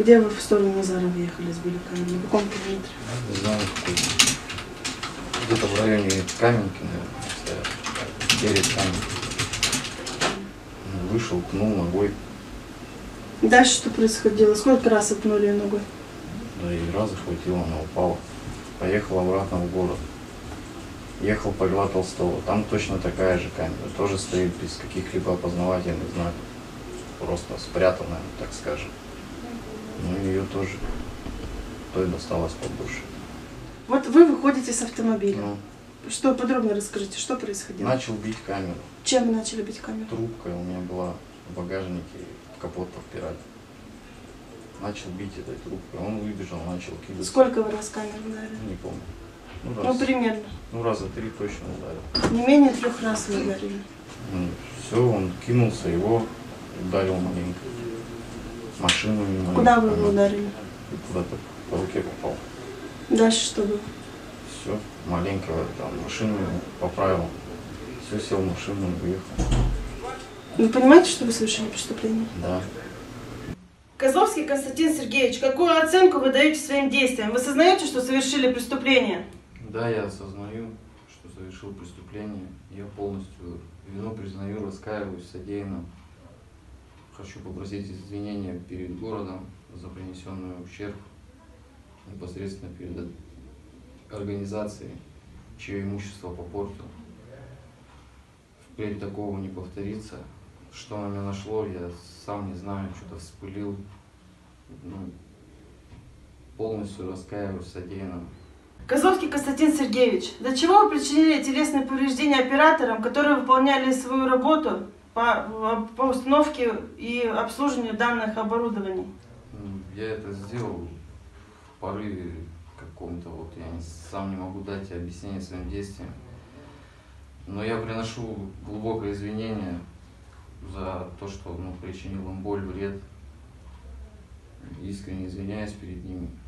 Где вы в сторону Назарова ехали, сбили камеру? На каком километре? Не знаю, где-то в районе Каменки, наверное, перед Каменкой. Вышел, пнул ногой. Дальше что происходило? Сколько раз отпнули ногой? Да и раза хватило, она упала. Поехал обратно в город. Ехал по Льва Толстого. Там точно такая же камера. Тоже стоит без каких-либо опознавательных знаков. Просто спрятанная, так скажем. Ну ее тоже. Той досталось по душе. Вот вы выходите с автомобиля. Ну, Что, подробно расскажите, что происходило? начал бить камеру. Чем вы начали бить камеру? Трубкой у меня была в багажнике, в капот подпирать. Начал бить этой трубкой. Он выбежал, начал кидаться. Сколько вы раз камеру ударили? Не помню. Ну, примерно. Ну, раза 3 точно ударил. Не менее 3 раз вы ударили. Все, он кинулся, его ударил маленько. Машину мимо. Куда вы его ударили? Куда-то по руке попал. Дальше что было? Все, маленько там машину поправил. Все, сел в машину и уехал. Вы понимаете, что вы совершили преступление? Да. Козловский Константин Сергеевич, какую оценку вы даете своим действиям? Вы сознаете, что совершили преступление? Да, я осознаю, что совершил преступление. Я полностью вину признаю, раскаиваюсь в содеянном. Хочу попросить извинения перед городом за принесенный ущерб, непосредственно перед организацией, чье имущество попортил. Впредь такого не повторится. Что на меня нашло, я сам не знаю, что-то вспылил. Ну, полностью раскаиваюсь в содеянном. Козловский Константин Сергеевич, для чего вы причинили телесные повреждения операторам, которые выполняли свою работу по установке и обслуживанию данных оборудований? Я это сделал в порыве каком-то, вот я сам не могу дать объяснение своим действиям. Но я приношу глубокое извинение за то, что причинил им боль, вред. Искренне извиняюсь перед ними.